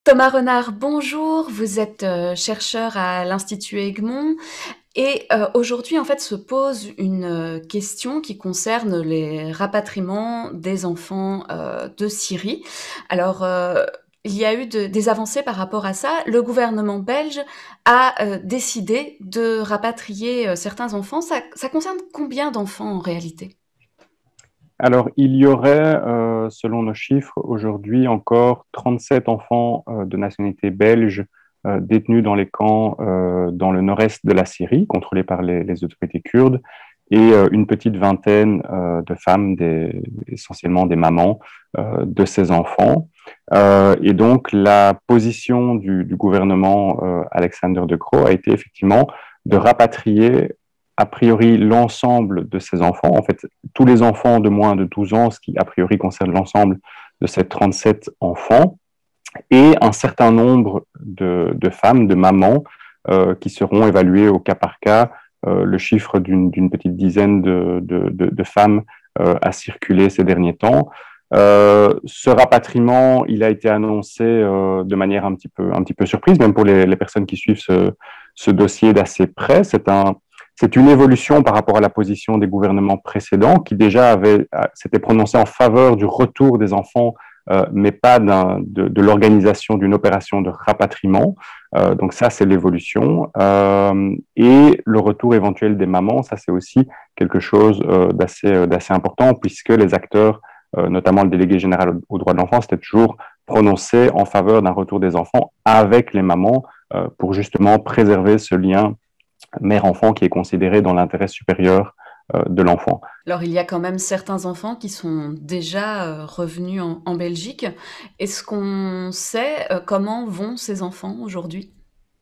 Thomas Renard, bonjour. Vous êtes chercheur à l'Institut Egmont et aujourd'hui, en fait, se pose une question qui concerne les rapatriements des enfants de Syrie. Alors, il y a eu des avancées par rapport à ça. Le gouvernement belge a décidé de rapatrier certains enfants. Ça concerne combien d'enfants en réalité? Alors, il y aurait, selon nos chiffres, aujourd'hui encore 37 enfants de nationalité belge détenus dans les camps dans le nord-est de la Syrie, contrôlés par les autorités kurdes, et une petite vingtaine de femmes, essentiellement des mamans de ces enfants. Et donc, la position du gouvernement Alexander De Croo a été effectivement de rapatrier a priori l'ensemble de ces enfants, en fait tous les enfants de moins de 12 ans, ce qui a priori concerne l'ensemble de ces 37 enfants, et un certain nombre de femmes, de mamans, qui seront évaluées au cas par cas. Le chiffre d'une petite dizaine de femmes a circulé ces derniers temps. Ce rapatriement, il a été annoncé de manière un petit peu surprise, même pour les personnes qui suivent ce dossier d'assez près. C'est une évolution par rapport à la position des gouvernements précédents qui déjà s'étaient prononcés en faveur du retour des enfants, mais pas de l'organisation d'une opération de rapatriement. Donc ça, c'est l'évolution. Et le retour éventuel des mamans, ça c'est aussi quelque chose d'assez important puisque les acteurs, notamment le délégué général aux droits de l'enfant, s'étaient toujours prononcés en faveur d'un retour des enfants avec les mamans pour justement préserver ce lien mère-enfant qui est considéré dans l'intérêt supérieur de l'enfant. Alors, il y a quand même certains enfants qui sont déjà revenus en Belgique. Est-ce qu'on sait comment vont ces enfants aujourd'hui?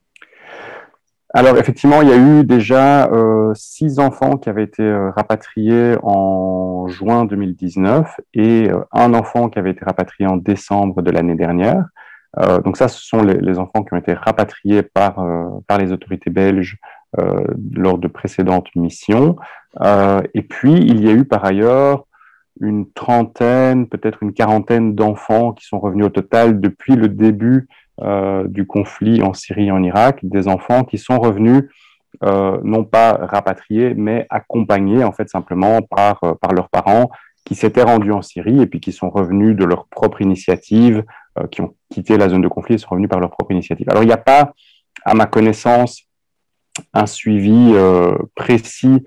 Alors effectivement, il y a eu déjà 6 enfants qui avaient été rapatriés en juin 2019 et un enfant qui avait été rapatrié en décembre de l'année dernière. Donc ça, ce sont les enfants qui ont été rapatriés par les autorités belges lors de précédentes missions. Et puis, il y a eu par ailleurs une trentaine, peut-être une quarantaine d'enfants qui sont revenus au total depuis le début du conflit en Syrie et en Irak, des enfants qui sont revenus non pas rapatriés, mais accompagnés en fait simplement par leurs parents qui s'étaient rendus en Syrie et puis qui sont revenus de leur propre initiative, qui ont quitté la zone de conflit et sont revenus par leur propre initiative. Alors il n'y a pas, à ma connaissance, un suivi précis,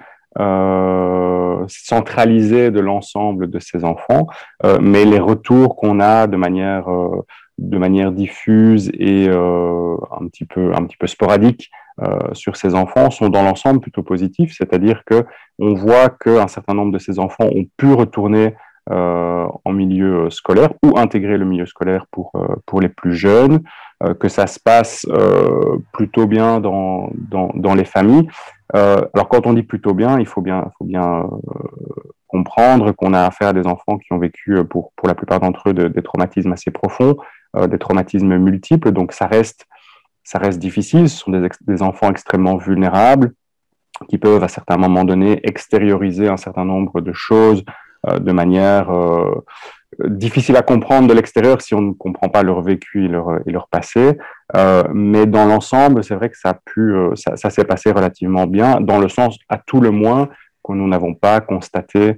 centralisé de l'ensemble de ces enfants, mais les retours qu'on a de manière diffuse et un petit peu sporadique sur ces enfants sont dans l'ensemble plutôt positifs, c'est-à-dire que on voit qu'un certain nombre de ces enfants ont pu retourner en milieu scolaire ou intégrer le milieu scolaire pour les plus jeunes, que ça se passe plutôt bien dans les familles. Alors quand on dit plutôt bien, il faut bien comprendre qu'on a affaire à des enfants qui ont vécu pour la plupart d'entre eux des traumatismes assez profonds, des traumatismes multiples, donc ça reste difficile, ce sont des enfants extrêmement vulnérables qui peuvent à certains moments donnés extérioriser un certain nombre de choses de manière difficile à comprendre de l'extérieur si on ne comprend pas leur vécu et leur passé. Mais dans l'ensemble, c'est vrai que ça s'est passé relativement bien, dans le sens, à tout le moins, que nous n'avons pas constaté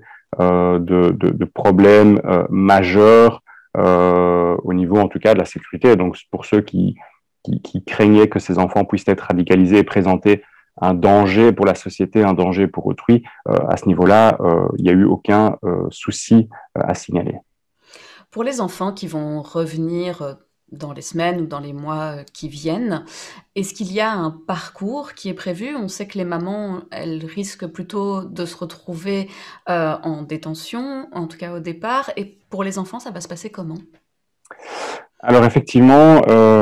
de problèmes majeurs au niveau, en tout cas, de la sécurité. Donc, pour ceux qui craignaient que ces enfants puissent être radicalisés et présenter un danger pour la société, un danger pour autrui, à ce niveau-là, il n'y a eu aucun souci à signaler. Pour les enfants qui vont revenir dans les semaines ou dans les mois qui viennent, est-ce qu'il y a un parcours qui est prévu? On sait que les mamans, elles risquent plutôt de se retrouver en détention, en tout cas au départ. Et pour les enfants, ça va se passer comment? Alors effectivement,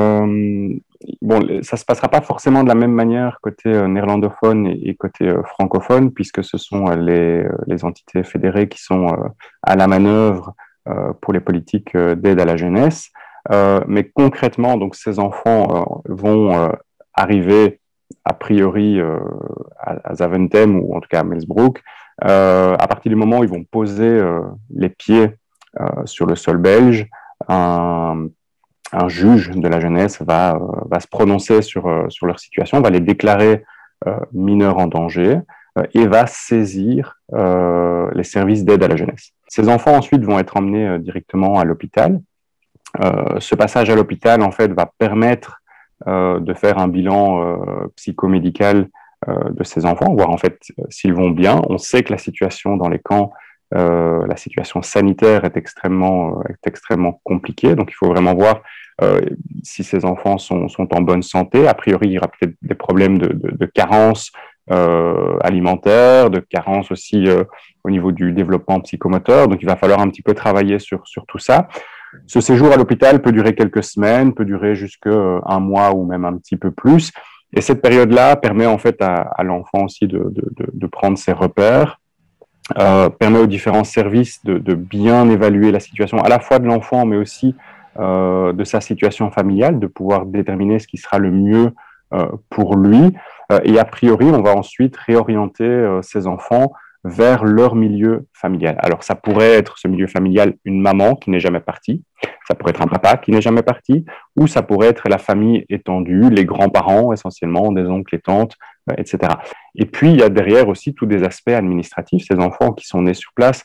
bon, ça se passera pas forcément de la même manière côté néerlandophone et côté francophone, puisque ce sont les entités fédérées qui sont à la manœuvre pour les politiques d'aide à la jeunesse. Mais concrètement, donc ces enfants vont arriver a priori à Zaventem ou en tout cas à Melsbroek à partir du moment où ils vont poser les pieds sur le sol belge. Un, un juge de la jeunesse va se prononcer sur leur situation, va les déclarer mineurs en danger et va saisir les services d'aide à la jeunesse. Ces enfants ensuite vont être emmenés directement à l'hôpital. Ce passage à l'hôpital, en fait, va permettre de faire un bilan psychomédical de ces enfants, voir en fait s'ils vont bien. On sait que la situation dans les camps, la situation sanitaire est extrêmement compliquée, donc il faut vraiment voir si ces enfants sont en bonne santé. A priori, il y aura peut-être des problèmes de carence alimentaire, de carence aussi au niveau du développement psychomoteur, donc il va falloir un petit peu travailler sur tout ça. Ce séjour à l'hôpital peut durer quelques semaines, peut durer jusqu'à un mois ou même un petit peu plus. Et cette période-là permet en fait à l'enfant aussi de prendre ses repères, permet aux différents services de bien évaluer la situation à la fois de l'enfant, mais aussi de sa situation familiale, de pouvoir déterminer ce qui sera le mieux pour lui. Et a priori, on va ensuite réorienter ces enfants vers leur milieu familial. Alors, ça pourrait être ce milieu familial une maman qui n'est jamais partie, ça pourrait être un papa qui n'est jamais parti, ou ça pourrait être la famille étendue, les grands-parents essentiellement, des oncles et tantes, etc. Et puis, il y a derrière aussi tous des aspects administratifs. Ces enfants qui sont nés sur place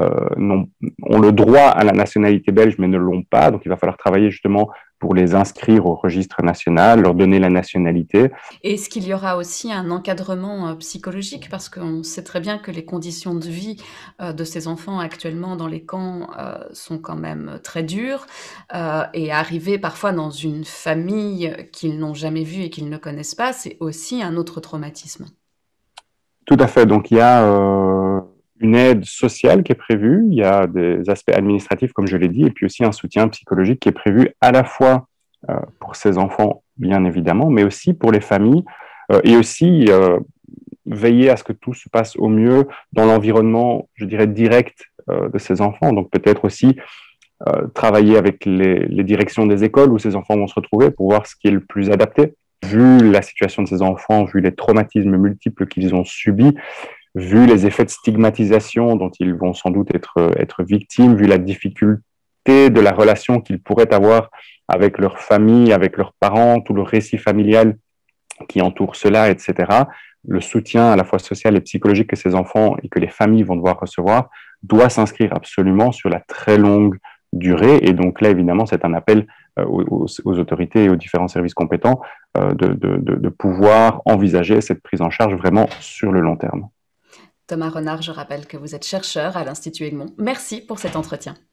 ont le droit à la nationalité belge, mais ne l'ont pas. Donc, il va falloir travailler justement pour les inscrire au registre national, leur donner la nationalité. Et est-ce qu'il y aura aussi un encadrement psychologique? Parce qu'on sait très bien que les conditions de vie de ces enfants actuellement dans les camps sont quand même très dures. Et arriver parfois dans une famille qu'ils n'ont jamais vue et qu'ils ne connaissent pas, c'est aussi un autre traumatisme. Tout à fait. Donc, il y a une aide sociale qui est prévue, il y a des aspects administratifs, comme je l'ai dit, et puis aussi un soutien psychologique qui est prévu à la fois pour ces enfants, bien évidemment, mais aussi pour les familles, et aussi veiller à ce que tout se passe au mieux dans l'environnement, je dirais, direct de ces enfants. Donc, peut-être aussi travailler avec les directions des écoles où ces enfants vont se retrouver pour voir ce qui est le plus adapté. Vu la situation de ces enfants, vu les traumatismes multiples qu'ils ont subis, vu les effets de stigmatisation dont ils vont sans doute être victimes, vu la difficulté de la relation qu'ils pourraient avoir avec leur famille, avec leurs parents, tout le récit familial qui entoure cela, etc., le soutien à la fois social et psychologique que ces enfants et que les familles vont devoir recevoir doit s'inscrire absolument sur la très longue durée. Et donc là, évidemment, c'est un appel aux autorités et aux différents services compétents de pouvoir envisager cette prise en charge vraiment sur le long terme. Thomas Renard, je rappelle que vous êtes chercheur à l'Institut Egmont. Merci pour cet entretien.